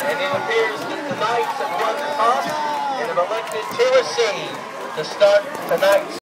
And it appears that the Knights have won the toss and have elected to receive to start tonight's